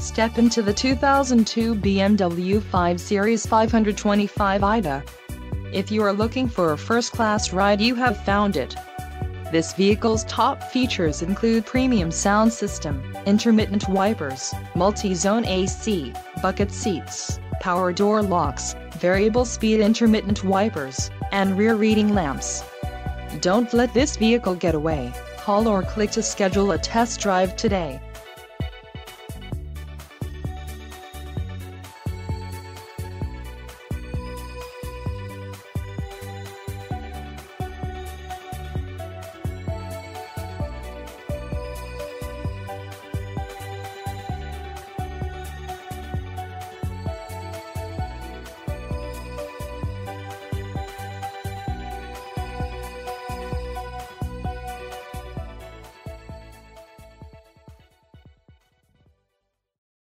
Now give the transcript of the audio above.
Step into the 2002 BMW 5 Series 525 Ida. If you are looking for a first-class ride, you have found it. This vehicle's top features include premium sound system, intermittent wipers, multi-zone AC, bucket seats, power door locks, variable speed intermittent wipers, and rear reading lamps. Don't let this vehicle get away. Call or click to schedule a test drive today.